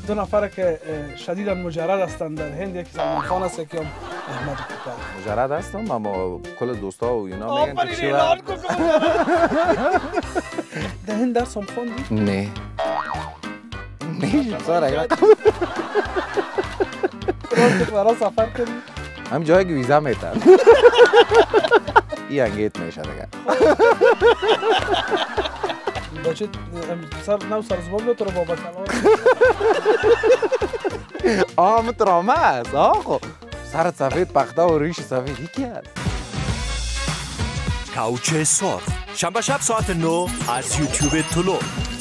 دو نفر که شدیداً مجرد هستند در هند، یکی سلمان خان است، یکی هم احمد کوکر. مجرد هستم اما کل دوستا و اینا میگن که چی اعلان کن در هند درس هم خوندی؟ نه سارا که برای سفر کردی؟ هم جایی که ویزا میتن این انگیت میشه دیگه بچه نو سرزبان بیاد تو رو بابا کلام مترامه است خب سرت سفید پخته و ریش سفید یکی هست. کوچه سرخ شنبه شب ساعت 9 از یوتیوب طلوع.